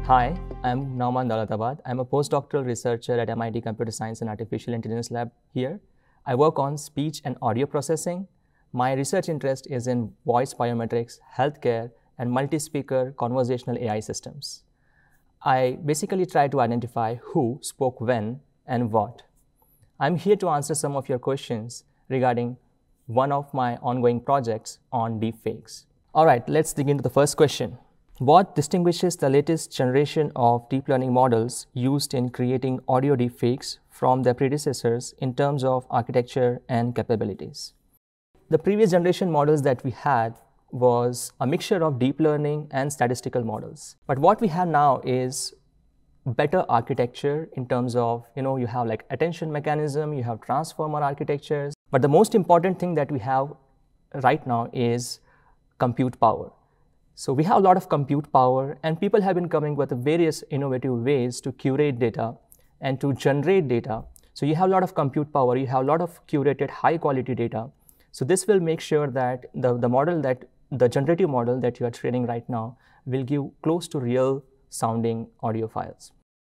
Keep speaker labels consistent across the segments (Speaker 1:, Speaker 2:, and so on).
Speaker 1: Hi, I'm Nauman Dawalatabad. I'm a postdoctoral researcher at MIT Computer Science and Artificial Intelligence Lab here. I work on speech and audio processing. My research interest is in voice biometrics, healthcare, and multi-speaker conversational AI systems. I basically try to identify who spoke when and what. I'm here to answer some of your questions regarding one of my ongoing projects on deepfakes. All right, let's dig into the first question. What distinguishes the latest generation of deep learning models used in creating audio deepfakes from their predecessors in terms of architecture and capabilities? The previous generation models that we had was a mixture of deep learning and statistical models. But what we have now is better architecture in terms of, you have like attention mechanism, you have transformer architectures. But the most important thing that we have right now is compute power. So we have a lot of compute power, and people have been coming with various innovative ways to curate data and to generate data. So you have a lot of compute power, you have a lot of curated high quality data. So this will make sure that the generative model that you are training right now will give close to real sounding audio files.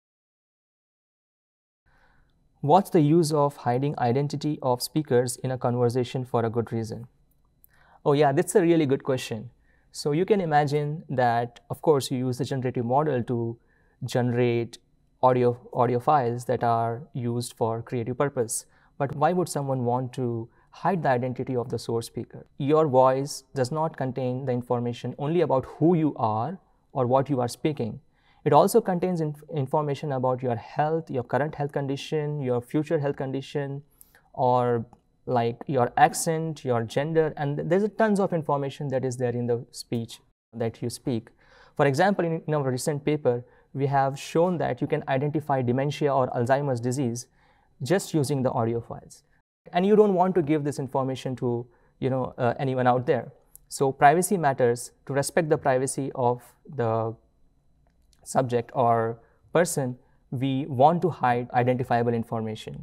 Speaker 1: What's the use of hiding identity of speakers in a conversation for a good reason? Oh yeah, that's a really good question. So you can imagine that, of course, you use the generative model to generate audio files that are used for creative purpose. But why would someone want to hide the identity of the source speaker? Your voice does not contain the information only about who you are or what you are speaking. It also contains information about your health, your current health condition, your future health condition, or like your accent, your gender, and there's tons of information that is there in the speech that you speak. For example, in our recent paper, we have shown that you can identify dementia or Alzheimer's disease just using the audio files. And you don't want to give this information to anyone out there. So privacy matters. To respect the privacy of the subject or person, we want to hide identifiable information.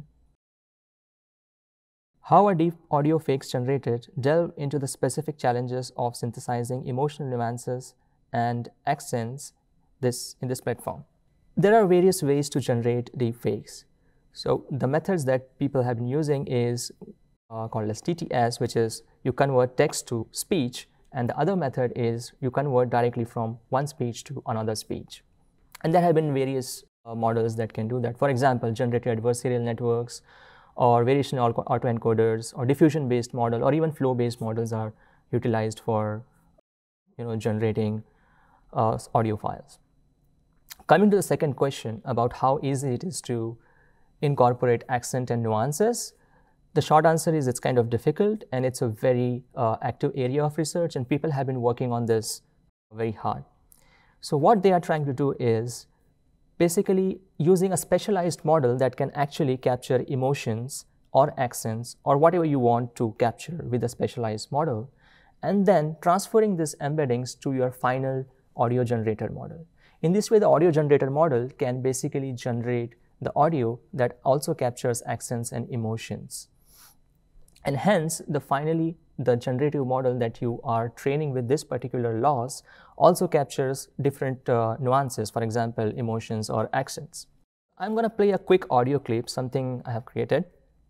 Speaker 1: How are deep audio fakes generated delve into the specific challenges of synthesizing emotional nuances and accents in this platform. There are various ways to generate deep fakes. So the methods that people have been using is called as TTS, which is you convert text to speech, and the other method is you convert directly from one speech to another speech. And there have been various models that can do that. For example, generated adversarial networks, or variational autoencoders, or diffusion-based model, or even flow-based models are utilized for generating audio files. Coming to the second question about how easy it is to incorporate accent and nuances, the short answer is it's kind of difficult, and it's a very active area of research, and people have been working on this very hard. So what they are trying to do is basically using a specialized model that can actually capture emotions or accents or whatever you want to capture with a specialized model, and then transferring these embeddings to your final audio generator model. In this way, the audio generator model can basically generate the audio that also captures accents and emotions. And hence, the generative model that you are training with this particular loss also captures different nuances, for example, emotions or accents. I'm going to play a quick audio clip, something I have created.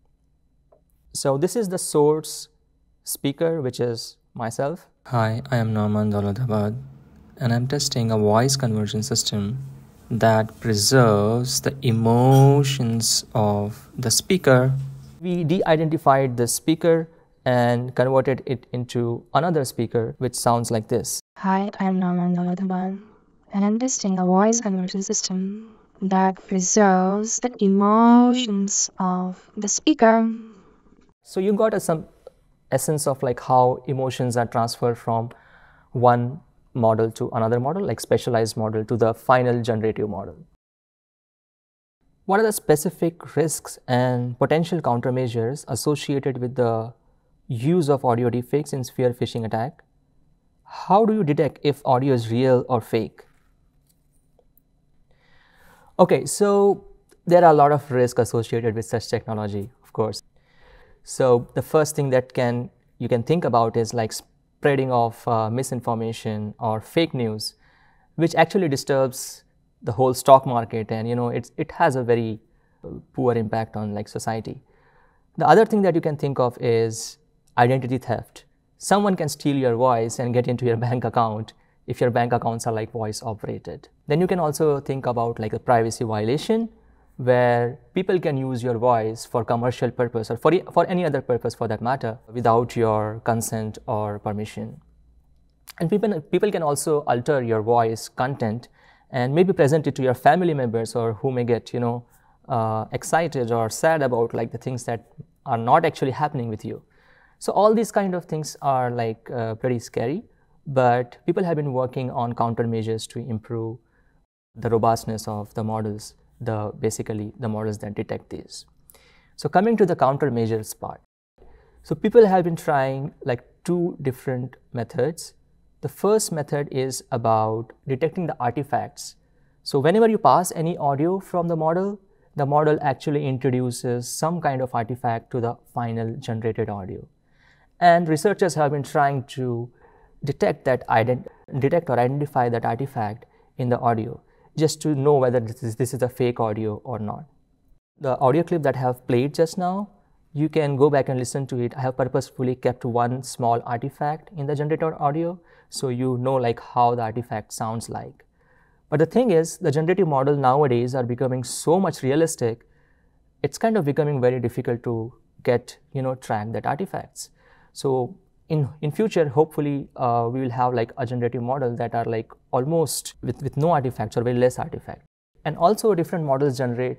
Speaker 1: So this is the source speaker, which is myself.
Speaker 2: Hi, I am Nauman Dawalatabad, and I'm testing a voice conversion system that preserves the emotions of the speaker.
Speaker 1: We de-identified the speaker and converted it into another speaker, which sounds like this.
Speaker 3: Hi, I am Nauman Dawalatabad, and I'm testing a voice conversion system that preserves the emotions of the speaker.
Speaker 1: So you got some essence of like how emotions are transferred from one model to another model, like specialized model to the final generative model. What are the specific risks and potential countermeasures associated with the use of audio deepfakes in spear phishing attack? How do you detect if audio is real or fake? Okay, so there are a lot of risks associated with such technology, of course. So the first thing that you can think about is like spreading of misinformation or fake news, which actually disturbs the whole stock market, and it has a very poor impact on like society. The other thing that you can think of is identity theft. Someone can steal your voice and get into your bank account if your bank accounts are like voice operated. Then you can also think about like a privacy violation, where people can use your voice for commercial purpose or for any other purpose for that matter without your consent or permission. And people can also alter your voice content and maybe present it to your family members, or who may get excited or sad about like the things that are not actually happening with you. So all these kind of things are like pretty scary, but people have been working on countermeasures to improve the robustness of the models, basically the models that detect these. So coming to the countermeasures part. So people have been trying like 2 different methods. The first method is about detecting the artifacts. So whenever you pass any audio from the model actually introduces some kind of artifact to the final generated audio. And researchers have been trying to detect or identify that artifact in the audio, just to know whether this is a fake audio or not. The audio clip that I have played just now, you can go back and listen to it. I have purposefully kept one small artifact in the generated audio, so you know like how the artifact sounds like. But the thing is, the generative model nowadays are becoming so much realistic, it's kind of becoming very difficult to get, track that artifacts. So in future, hopefully, we will have like a generative model that are like almost with no artifacts or very less artifacts. And also different models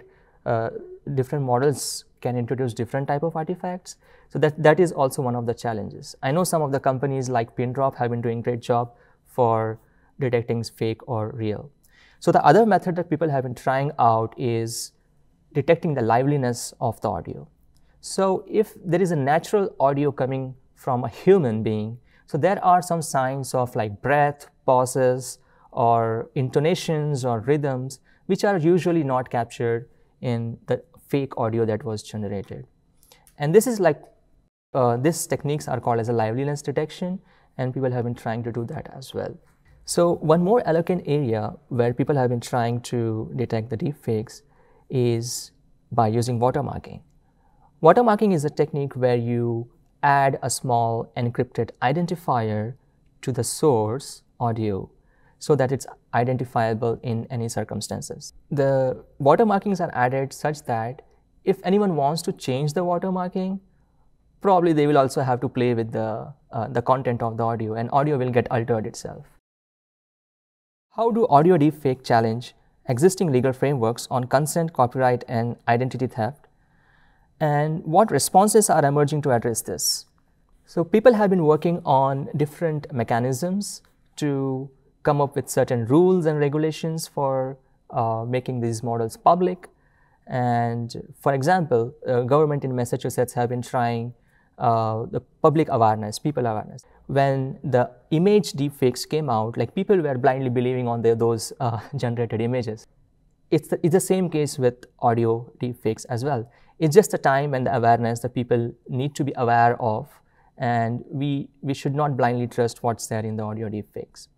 Speaker 1: can introduce different type of artifacts. So that is also one of the challenges. I know some of the companies like Pindrop have been doing a great job for detecting fake or real. So the other method that people have been trying out is detecting the liveliness of the audio. So if there is a natural audio coming from a human being, so there are some signs of like breath, pauses, or intonations or rhythms, which are usually not captured in the fake audio that was generated. And this is like, these techniques are called as a liveliness detection, and people have been trying to do that as well. So one more elegant area where people have been trying to detect the deepfakes is by using watermarking. Watermarking is a technique where you add a small encrypted identifier to the source audio so that it's identifiable in any circumstances. The watermarkings are added such that if anyone wants to change the watermarking, probably they will also have to play with the content of the audio, and audio will get altered itself. How do audio deepfake challenge existing legal frameworks on consent, copyright, and identity theft? And what responses are emerging to address this? So people have been working on different mechanisms to come up with certain rules and regulations for making these models public. And for example, government in Massachusetts have been trying the public awareness, people awareness. When the image deepfakes came out, like people were blindly believing on those generated images. It's the same case with audio deepfakes as well. It's just the time and the awareness that people need to be aware of, and we should not blindly trust what's there in the audio deepfakes.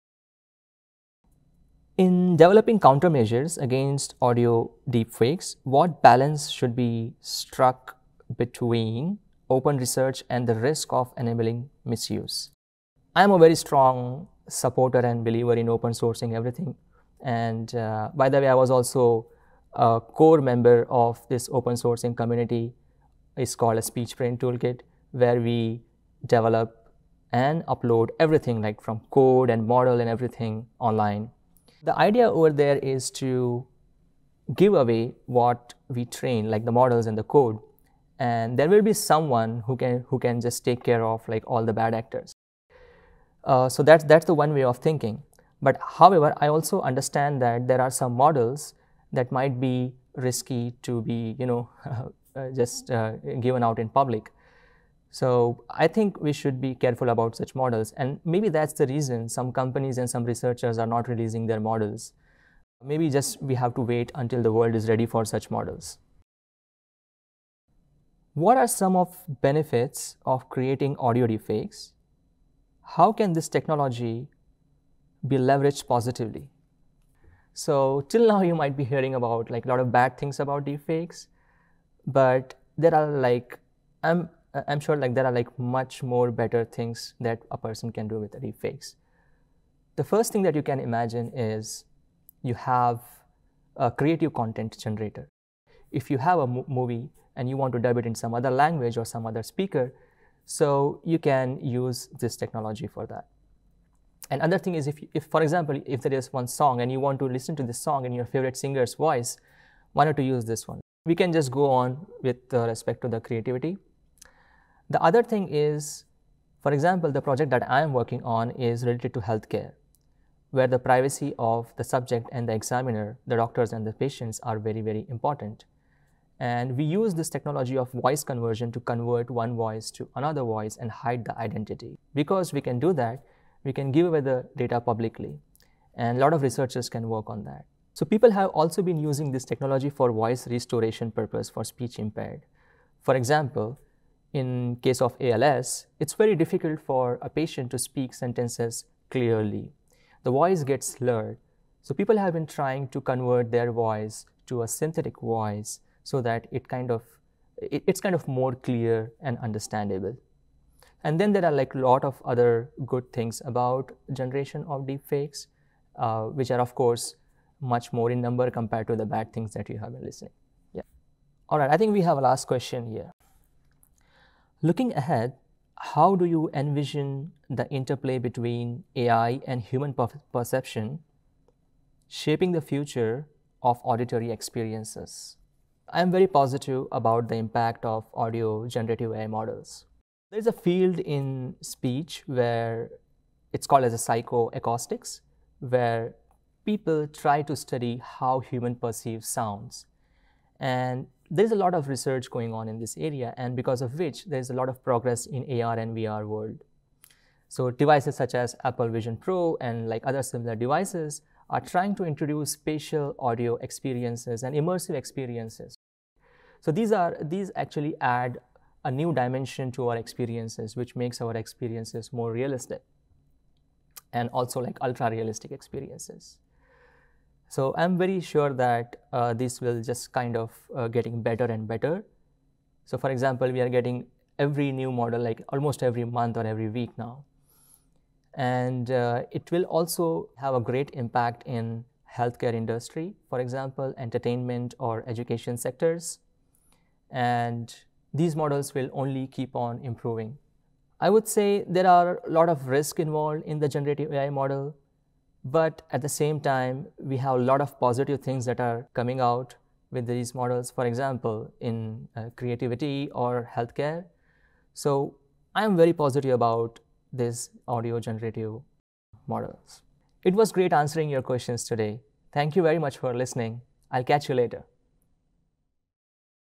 Speaker 1: In developing countermeasures against audio deepfakes, what balance should be struck between open research and the risk of enabling misuse? I am a very strong supporter and believer in open sourcing everything. And by the way, I was also a core member of this open sourcing community. It's called a Speech Brain Toolkit, where we develop and upload everything like from code and model and everything online. The idea over there is to give away what we train, like the models and the code, and there will be someone who can just take care of like all the bad actors. So that's the one way of thinking. But however, I also understand that there are some models that might be risky to be just given out in public. So I think we should be careful about such models, and maybe that's the reason some companies and some researchers are not releasing their models. Maybe just we have to wait until the world is ready for such models. What are some of benefits of creating audio deepfakes? How can this technology be leveraged positively? So till now you might be hearing about like a lot of bad things about deepfakes, but there are like, I'm sure like there are like much more better things that a person can do with the deepfakes. The first thing that you can imagine is you have a creative content generator. If you have a movie and you want to dub it in some other language or some other speaker, so you can use this technology for that. And other thing is, if for example, if there is one song and you want to listen to this song in your favorite singer's voice, why not to use this one? We can just go on with respect to the creativity. The other thing is, for example, the project that I am working on is related to healthcare, where the privacy of the subject and the examiner, the doctors and the patients, are very, very important. And we use this technology of voice conversion to convert one voice to another voice and hide the identity. Because we can do that, we can give away the data publicly. And a lot of researchers can work on that. So people have also been using this technology for voice restoration purpose for speech impaired. For example, in case of ALS, it's very difficult for a patient to speak sentences clearly. The voice gets slurred. So people have been trying to convert their voice to a synthetic voice so that it's kind of more clear and understandable. And then there are like a lot of other good things about generation of deepfakes, which are of course much more in number compared to the bad things that you have been listening. Yeah. All right, I think we have a last question here. Looking ahead, how do you envision the interplay between AI and human perception shaping the future of auditory experiences? I am very positive about the impact of audio generative AI models. There is a field in speech where it's called as a psychoacoustics, where people try to study how human perceive sounds. And there's a lot of research going on in this area, and because of which there's a lot of progress in AR and VR world. So devices such as Apple Vision Pro and like other similar devices are trying to introduce spatial audio experiences and immersive experiences. So these actually add a new dimension to our experiences, which makes our experiences more realistic and also like ultra realistic experiences. So I'm very sure that this will just kind of getting better and better. So for example, we are getting every new model like almost every month or every week now. And it will also have a great impact in healthcare industry, for example, entertainment or education sectors. And these models will only keep on improving. I would say there are a lot of risk involved in the generative AI model, but at the same time, we have a lot of positive things that are coming out with these models, for example, in creativity or healthcare. So I'm very positive about these audio generative models. It was great answering your questions today. Thank you very much for listening. I'll catch you later.